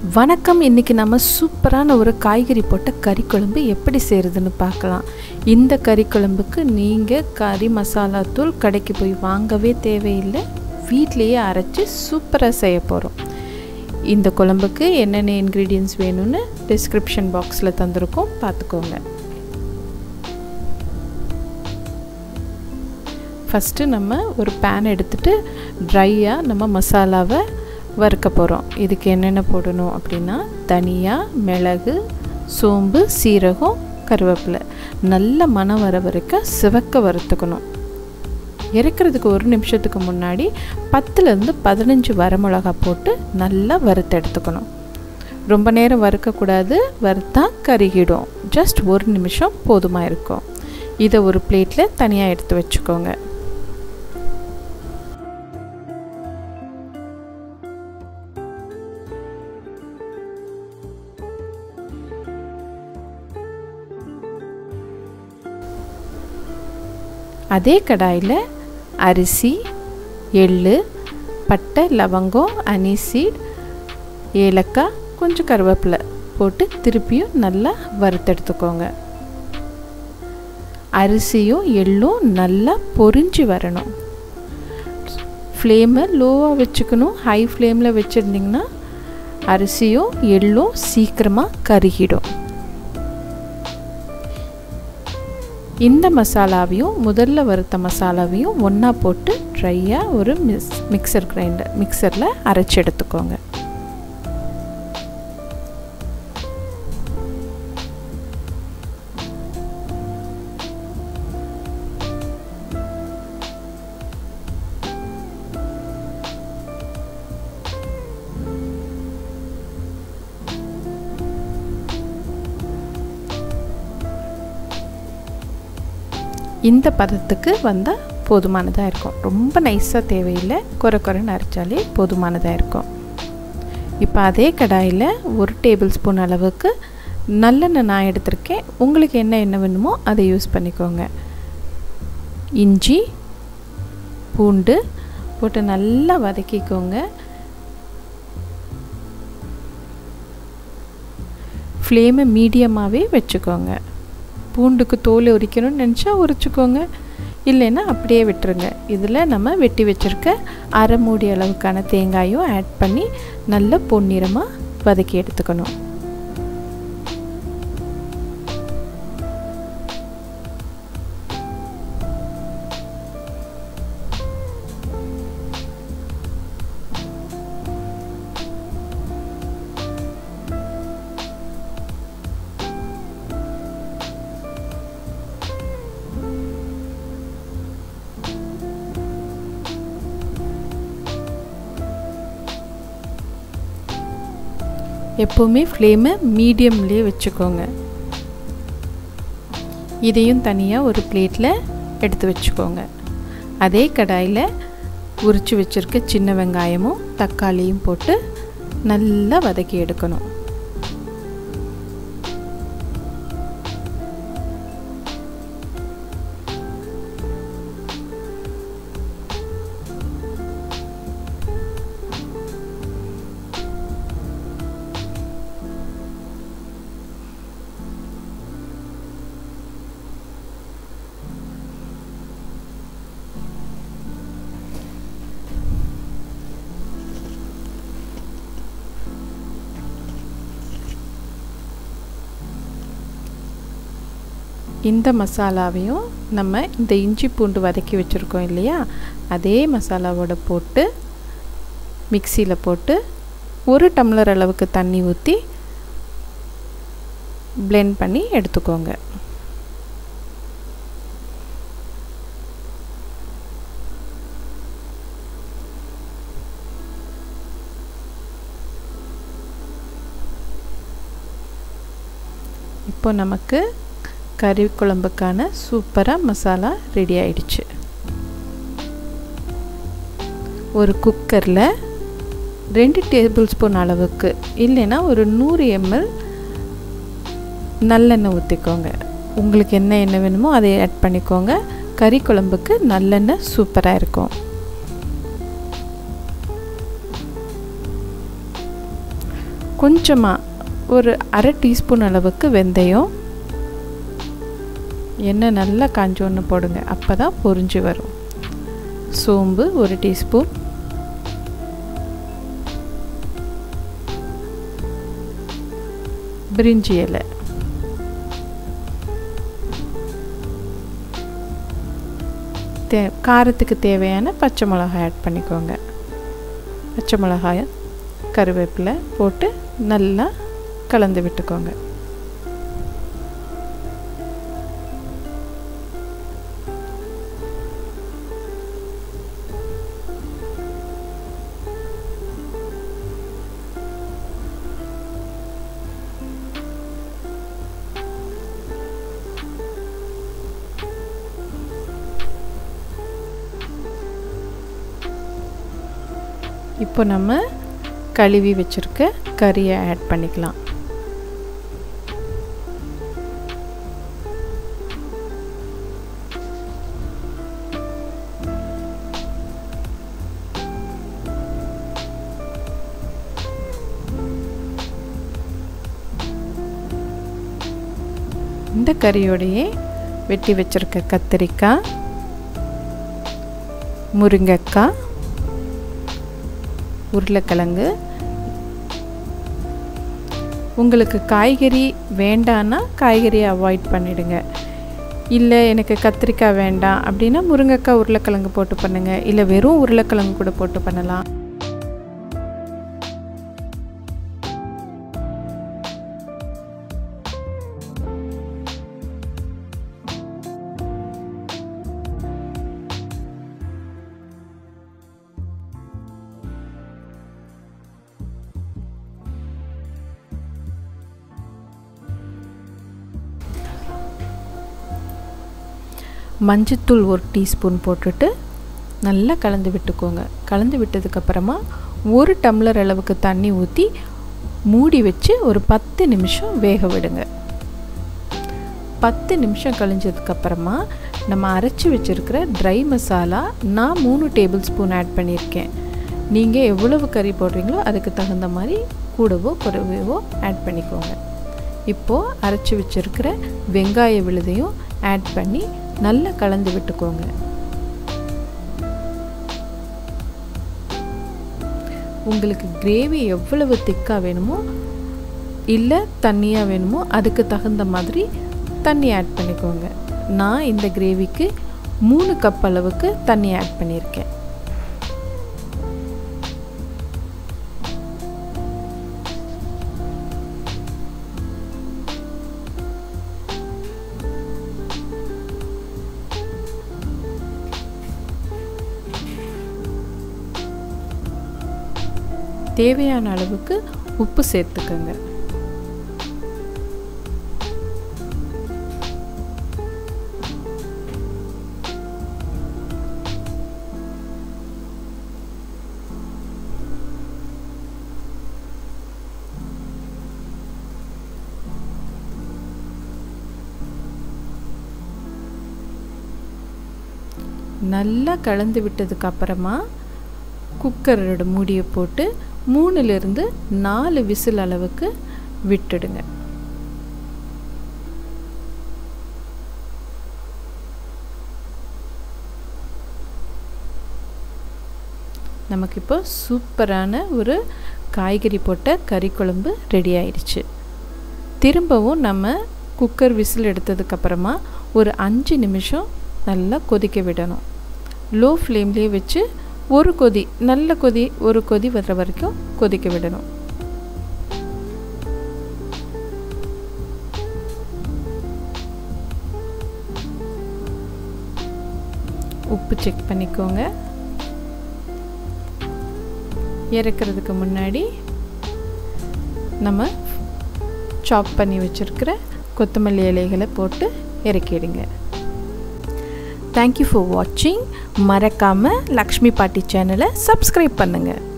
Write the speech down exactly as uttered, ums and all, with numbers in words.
வணக்கம். இன்றைக்கி நம்ம சூப்பரான ஒரு காய்கறி போட்ட கறி குழம்பு எப்படி செய்கிறதுன்னு பார்க்கலாம். இந்த கறி குழம்புக்கு நீங்கள் கறி மசாலா தூள் கடைக்கு போய் வாங்கவே தேவையில்லை, வீட்டிலையே அரைச்சி சூப்பராக செய்ய போகிறோம். இந்த குழம்புக்கு என்னென்ன இன்க்ரீடியன்ட்ஸ் வேணும்னு டிஸ்கிரிப்ஷன் பாக்ஸில் தந்திருக்கோம், பார்த்துக்கோங்க. ஃபஸ்ட்டு நம்ம ஒரு பேன் எடுத்துகிட்டு ட்ரையாக நம்ம மசாலாவை வறுக்க போகிறோம். இதுக்கு என்னென்ன போடணும் அப்படின்னா தனியா, மிளகு, சோம்பு, சீரகம், கருவேப்பிலை நல்ல மணம் வர வரைக்கும் சிவக்க வறுத்துக்கணும். இறக்கிறதுக்கு ஒரு நிமிஷத்துக்கு முன்னாடி பத்துலேருந்து பதினஞ்சு வரமிளகா போட்டு நல்லா வறுத்து எடுத்துக்கணும். ரொம்ப நேரம் வறுக்கக்கூடாது, வறுத்தா கருகிடும். ஜஸ்ட் ஒரு நிமிஷம் போதுமாக இருக்கும். இதை ஒரு பிளேட்டில் தனியாக எடுத்து வச்சுக்கோங்க. அதே கடாயில் அரிசி, எள்ளு, பட்டை, லவங்கம், அனிசீட், ஏலக்காய், கொஞ்சம் கருவேப்பிலை போட்டு திருப்பியும் நல்லா வறுத்தெடுத்துக்கோங்க. அரிசியும் எள்ளும் நல்லா பொரிஞ்சு வரணும். ஃப்ளேமை லோவாக வச்சுக்கணும். ஹை ஃப்ளேமில் வச்சுருந்திங்கன்னா அரிசியும் எள்ளும் சீக்கிரமாக கருகிடும். இந்த மசாலாவையும் முதல்ல வறுத்த மசாலாவையும் ஒன்றா போட்டு ட்ரையாக ஒரு மிக்ஸ் மிக்சர் கிரைண்டர் மிக்சரில் அரைச்சி எடுத்துக்கோங்க. இந்த பதத்துக்கு வந்தால் போதுமானதாக இருக்கும். ரொம்ப நைஸாக தேவையில்லை, குறை குறைன்னு அரைச்சாலே போதுமானதாக இருக்கும். இப்போ அதே கடாயில் ஒரு டேபிள் ஸ்பூன் அளவுக்கு நல்லெண்ணெய் நான் எடுத்திருக்கேன். உங்களுக்கு என்ன எண்ணெய் வேணுமோ அதை யூஸ் பண்ணிக்கோங்க. இஞ்சி, பூண்டு போட்டு நல்லா வதக்கிக்கோங்க. ஃப்ளேமை மீடியமாகவே வச்சுக்கோங்க. பூண்டுக்கு தோல் உரிக்கணும்னு நினச்சா உரிச்சுக்கோங்க, இல்லைன்னா அப்படியே விட்டுருங்க. இதில் நம்ம வெட்டி வச்சுருக்க அரை மூடி அளவுக்கான தேங்காயும் ஆட் பண்ணி நல்ல பொன்னிறமாக வதக்கி எடுத்துக்கணும். எப்போவுமே ஃப்ளேமை மீடியம்லேயே வச்சுக்கோங்க. இதையும் தனியாக ஒரு பிளேட்டில் எடுத்து வச்சுக்கோங்க. அதே கடாயில் உரித்து வச்சுருக்க சின்ன வெங்காயமும் தக்காளியும் போட்டு நல்லா வதக்கி எடுக்கணும். இந்த மசாலாவையும் நம்ம இந்த இஞ்சி பூண்டு வதக்கி வச்சுருக்கோம் இல்லையா, அதே மசாலாவோட போட்டு மிக்சியில் போட்டு ஒரு டம்ளர் அளவுக்கு தண்ணி ஊற்றி பிளெண்ட் பண்ணி எடுத்துக்கோங்க. இப்போ நமக்கு கறி குழம்புக்கான சூப்பராக மசாலா ரெடி ஆயிடுச்சு. ஒரு குக்கரில் ரெண்டு டேபிள் ஸ்பூன் அளவுக்கு இல்லைன்னா ஒரு நூறு எம்எல் நல்லெண்ணெய் ஊற்றிக்கோங்க. உங்களுக்கு என்ன எண்ணெய் வேணுமோ அதை ஆட் பண்ணிக்கோங்க. கறி குழம்புக்கு நல்லெண்ணெய் சூப்பராக இருக்கும். கொஞ்சமாக ஒரு அரை டீஸ்பூன் அளவுக்கு வெந்தயம், எண்ணெய் நல்லா காஞ்சோன்னு போடுங்க, அப்போ தான் பொரிஞ்சு வரும். சோம்பு ஒரு டீஸ்பூன், பிரிஞ்சி இலை, தே காரத்துக்கு தேவையான பச்சை மிளகாய் ஆட் பண்ணிக்கோங்க. பச்சை மிளகாய், கருவேப்பிலை போட்டு நல்லா கலந்து விட்டுக்கோங்க. இப்போ நம்ம கழுவி வச்சுருக்க கறியை ஆட் பண்ணிக்கலாம். இந்த கறியோடையே வெட்டி வச்சுருக்க கத்திரிக்காய், முருங்கைக்காய், உருளைக்கிழங்கு. உங்களுக்கு காய்கறி வேண்டான்னா காய்கறியை அவாய்ட் பண்ணிடுங்க. இல்லை எனக்கு கத்திரிக்காய் வேண்டாம் அப்படின்னா முருங்கைக்காய் உருளைக்கிழங்கு போட்டு பண்ணுங்கள், இல்லை வெறும் உருளைக்கிழங்கு கூட போட்டு பண்ணலாம். மஞ்சத்தூள் ஒரு டீஸ்பூன் போட்டுட்டு நல்லா கலந்து விட்டுக்கோங்க. கலந்து விட்டதுக்கப்புறமா ஒரு டம்ளர் அளவுக்கு தண்ணி ஊற்றி மூடி வச்சு ஒரு பத்து நிமிஷம் வேக விடுங்க. பத்து நிமிஷம் கழிஞ்சதுக்கப்புறமா நம்ம அரைச்சி வச்சுருக்கிற ட்ரை மசாலா நான் மூணு டேபிள் ஸ்பூன் ஆட் பண்ணியிருக்கேன். நீங்கள் எவ்வளவு கறி போடுறீங்களோ அதுக்கு தகுந்த மாதிரி கூடவோ குறைவோ ஆட் பண்ணிக்கோங்க. இப்போது அரைச்சி வச்சுருக்கிற வெங்காய விழுதையும் ஆட் பண்ணி நல்லா கலந்து விட்டுக்கோங்க. உங்களுக்கு கிரேவி எவ்வளவு திக்காக வேணுமோ இல்லை தண்ணியாக வேணுமோ அதுக்கு தகுந்த மாதிரி தண்ணி ஆட் பண்ணிக்கோங்க. நான் இந்த கிரேவிக்கு மூணு கப் அளவுக்கு தண்ணி ஆட் பண்ணியிருக்கேன். தேவையான அளவுக்கு உப்பு சேர்த்துக்கோங்க. நல்லா கலந்து விட்டதுக்கு அப்புறமா குக்கரோட மூடியை போட்டு மூணுலேருந்து நாலு விசில் அளவுக்கு விட்டுடுங்க. நமக்கு இப்போ சூப்பரான ஒரு காய்கறி போட்ட கறி குழம்பு ரெடி ஆயிடுச்சு. திரும்பவும் நம்ம குக்கர் விசில் எடுத்ததுக்கப்புறமா ஒரு அஞ்சு நிமிஷம் நல்லா கொதிக்க விடணும். லோ ஃப்ளேம்லேயே வச்சு ஒரு கொதி, நல்ல கொதி, ஒரு கொதி வர்ற வரைக்கும் கொதிக்க விடணும். உப்பு செக் பண்ணிக்கோங்க. இறக்கிறதுக்கு முன்னாடி நம்ம சாப் பண்ணி வச்சுருக்கிற கொத்தமல்லி இலைகளை போட்டு இறக்கிடுங்க. தேங்க்யூ ஃபார் வாட்சிங். மறக்காமல் லக்ஷ்மி பாட்டி சேனலை சப்ஸ்கிரைப் பண்ணுங்கள்.